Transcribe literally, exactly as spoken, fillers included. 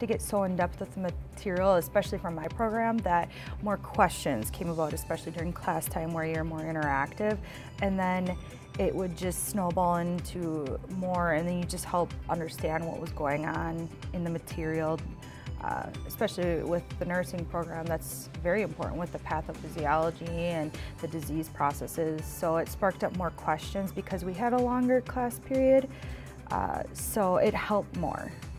to get so in depth with the material, especially from my program, that more questions came about, especially during class time where you're more interactive. And then it would just snowball into more, and then you just help understand what was going on in the material. Uh, especially with the nursing program, that's very important with the pathophysiology and the disease processes. So it sparked up more questions because we had a longer class period, uh, so it helped more.